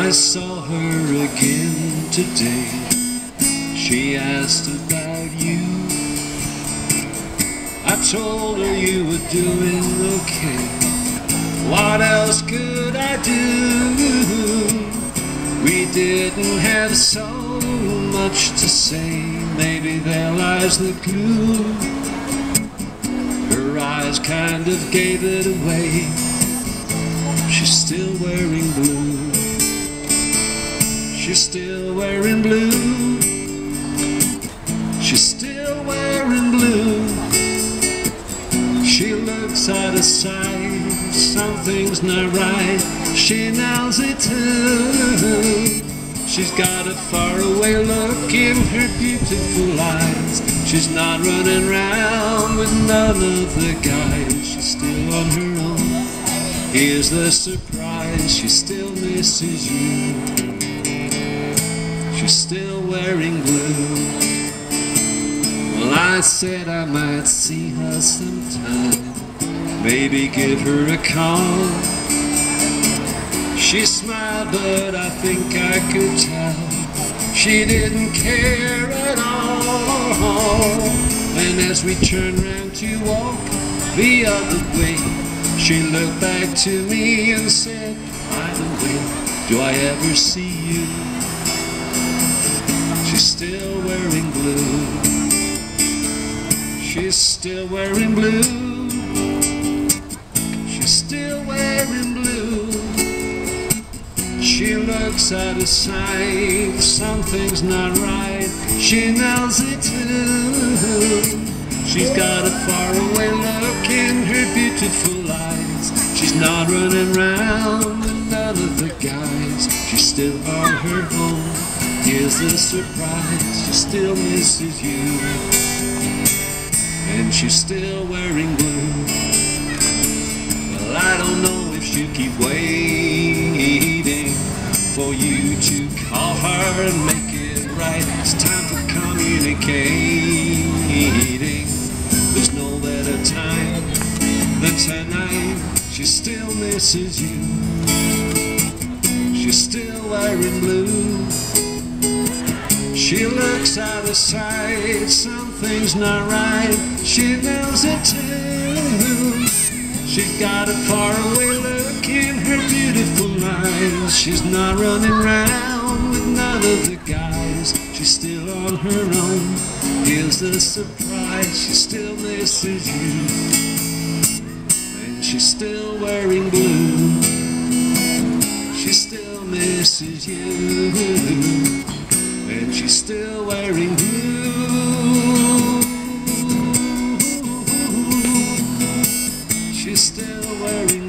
I saw her again today. She asked about you. I told her you were doing okay. What else could I do? We didn't have so much to say. Maybe there lies the clue. Her eyes kind of gave it away. She's still wearing blue. She's still wearing blue. She's still wearing blue. She looks out of sight. Something's not right. She knows it too. She's got a faraway look in her beautiful eyes. She's not running round with none of the guys. She's still on her own. Here's the surprise. She still misses you. She's still wearing blue. Well, I said I might see her sometime, maybe give her a call. She smiled, but I think I could tell she didn't care at all. And as we turned round to walk the other way, she looked back to me and said, by the way, do I ever see you? She's still wearing blue. She's still wearing blue. She's still wearing blue. She looks out of sight. Something's not right. She knows it too. She's got a faraway look in her beautiful eyes. She's not running round with none of the guys. She's still on her own. Here's the surprise. She still misses you. And she's still wearing blue. Well, I don't know if she'll keep waiting for you to call her and make it right. It's time for communicating. There's no better time than tonight. She still misses you. She's still wearing blue. She looks out of sight. Something's not right. She knows it too. She's got a faraway look in her beautiful eyes. She's not running round with none of the guys. She's still on her own. Here's the surprise. She still misses you. And she's still wearing blue. She still misses you. And she's still wearing blue. She's still wearing